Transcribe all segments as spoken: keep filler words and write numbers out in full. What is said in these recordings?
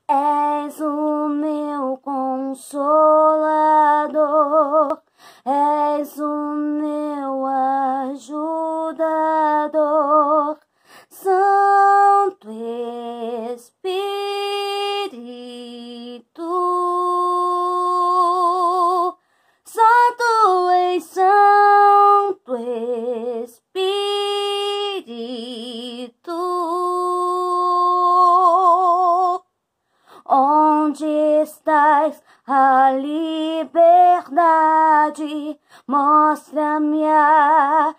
És o meu consolador, és o meu ajudador, Santo Espírito, Santo e Santo Espírito. Onde estás a liberdade? Mostra-me a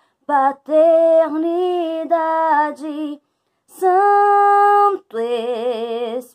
paternidade, Santo Espírito.